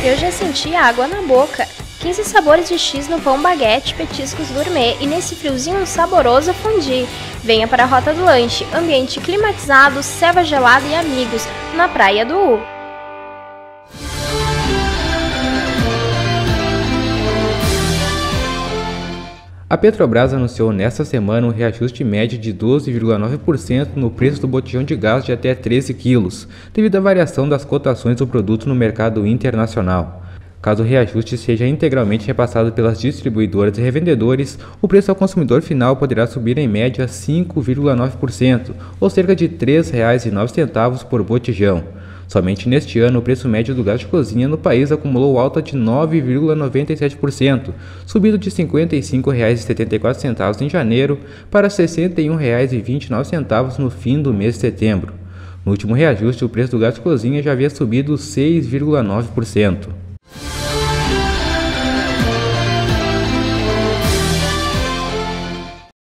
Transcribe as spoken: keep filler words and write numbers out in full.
Eu já senti água na boca. quinze sabores de X no pão baguete, petiscos gourmet e nesse friozinho saboroso fondue. Venha para a Rota do Lanche, ambiente climatizado, selva gelada e amigos, na Praia do U. A Petrobras anunciou nesta semana um reajuste médio de doze vírgula nove por cento no preço do botijão de gás de até treze quilos, devido à variação das cotações do produto no mercado internacional. Caso o reajuste seja integralmente repassado pelas distribuidoras e revendedores, o preço ao consumidor final poderá subir em média cinco vírgula nove por cento, ou cerca de três reais e nove centavos por botijão. Somente neste ano, o preço médio do gás de cozinha no país acumulou alta de nove vírgula noventa e sete por cento, subindo de cinquenta e cinco reais e setenta e quatro centavos em janeiro para sessenta e um reais e vinte e nove centavos no fim do mês de setembro. No último reajuste, o preço do gás de cozinha já havia subido seis vírgula nove por cento.